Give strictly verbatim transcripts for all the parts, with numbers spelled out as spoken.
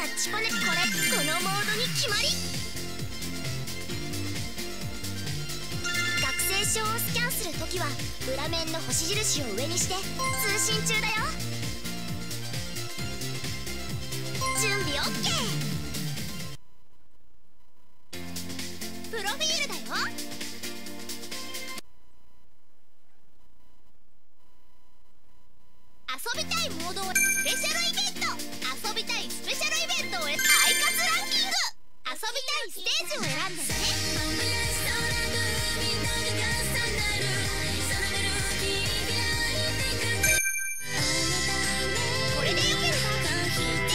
ャッチパネ。これこのモードに決まり。学生証をスキャンするときは裏面の星印を上にして通信中だよ。準備 オーケー。 プロフィールだよ。遊びたいモードをスペシャルイベント。遊びたいスペシャルイベントをアイカツランキング。遊びたいステージを選んでね。これでよければ日程を立てて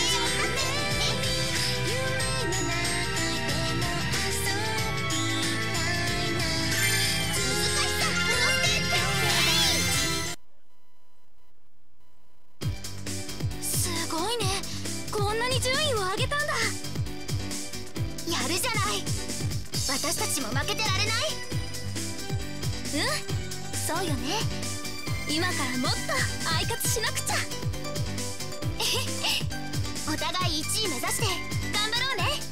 こんなに順位を上げたんだ。やるじゃない。私たちも負けてられない。うん、そうよね。今からもっとアイカツしなくちゃ。お互いいちい目指して頑張ろうね。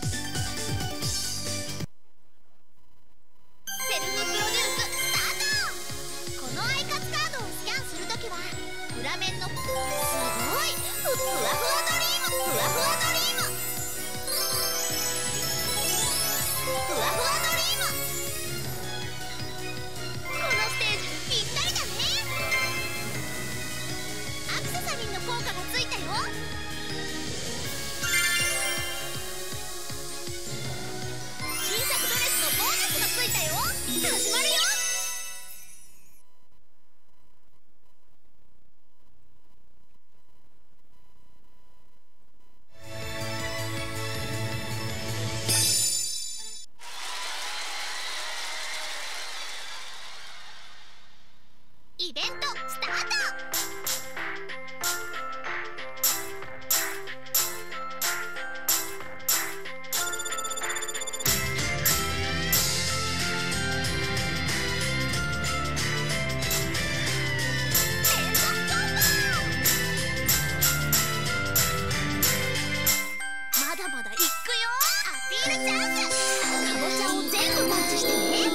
セルフプロデューススタート。このアイカツカードをスキャンするときは裏面のすごいふわふわドリーム、ふわふわドリーム、ふわふわドリーム。このステージぴったりだね。アクセサリーの効果がついたよ。新作ドレスのボーナスがついたよ。始まるよ。イベントスタート。まだまだいくよ。アピールチャンス。かぼちゃを全部マッチしてね。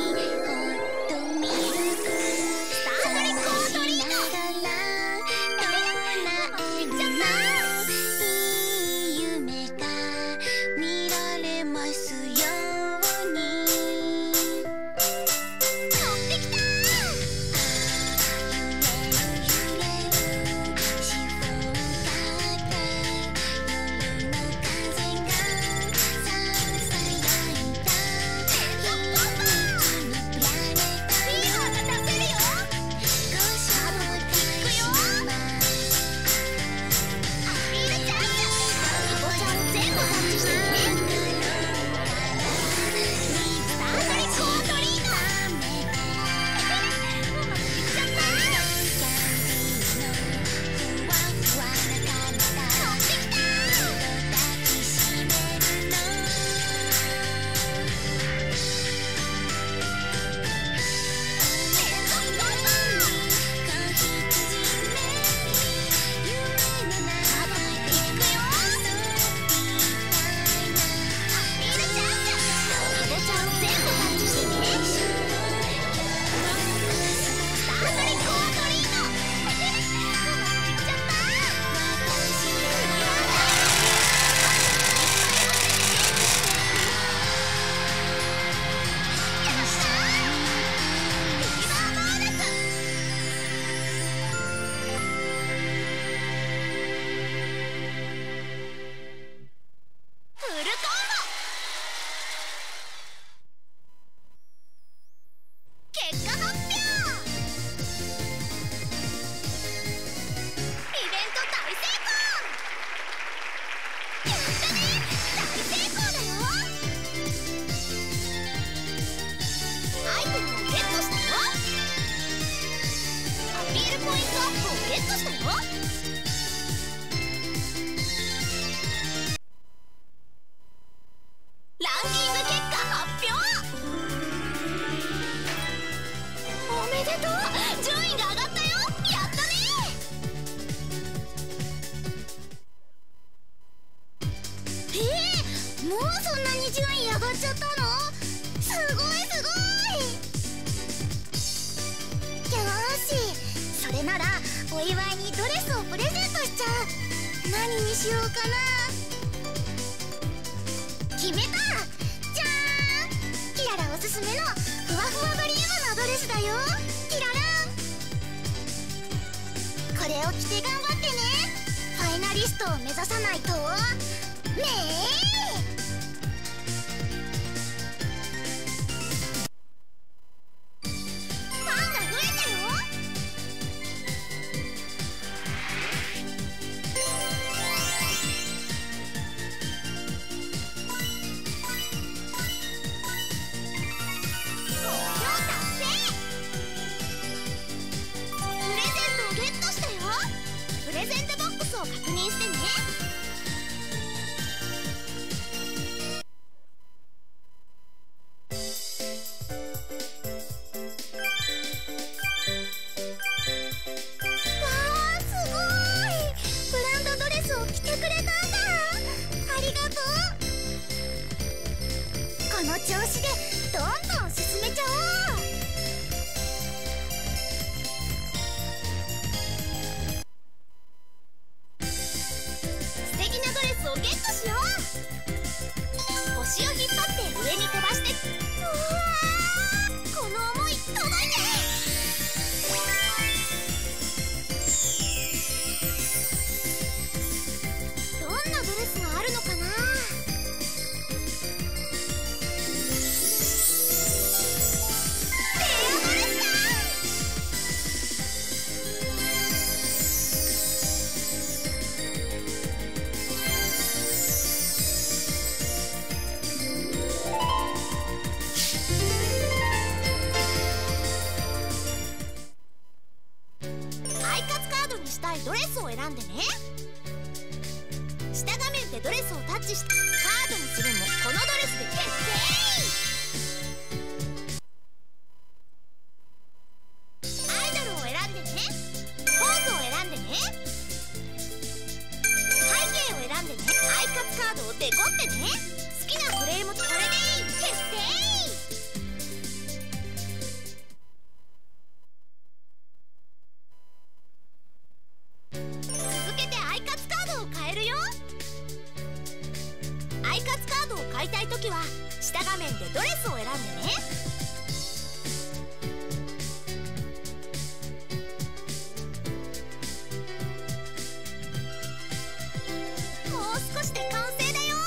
ちゃったの？すごいすごい。よーし、それならお祝いにドレスをプレゼントしちゃう。何にしようかな。決めた。じゃーん、キララおすすめのふわふわドリームのドレスだよ。キララ、これを着て頑張ってね。ファイナリストを目指さないとねえ。プレゼントボックスを確認してね。わあ、すごい。ブランドドレスを着てくれたんだ。ありがとう。この調子でどんどん進めちゃおう。ゲットしよう。腰を引っ張って上に飛ばして。うわー、この思い届いて。どんなドレスがあるのかな。レアドレスだ。したいドレスを選んでね。下画面でドレスをタッチしてカードにするもこのドレスで決定。アイドルを選んでね。ポーズを選んでね。背景を選んでね。アイカツカードをデコってね。好きなフレームとこれでいい。決定。買いたいときは下画面でドレスを選んでね。もう少しで完成だよ。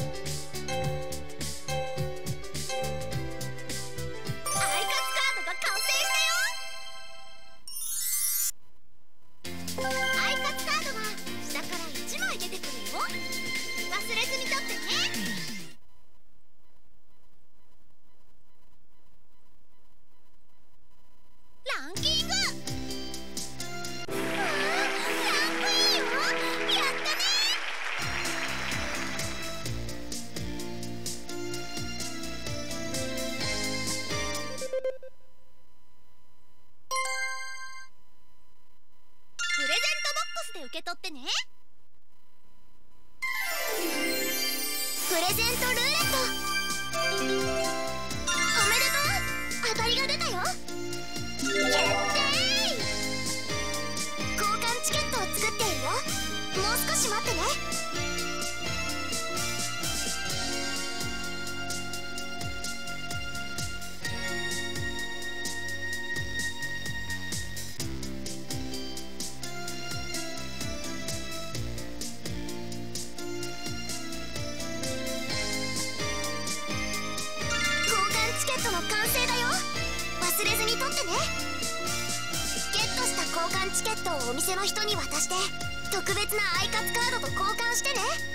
アイカツカードが完成したよ。アイカツカードが下からいちまい出てくるよ。忘れずに取ってね。ランキング。うわー、ランクインよ。やったね。プレゼントボックスで受け取ってね。プレゼントルーレット。おめでとう。当たりが出たよ。決定。交換チケットを作っているよ。もう少し待ってね。交換チケットの完成だよ。忘れずに取ってね。ゲットした交換チケットをお店の人に渡して特別なアイカツカードと交換してね。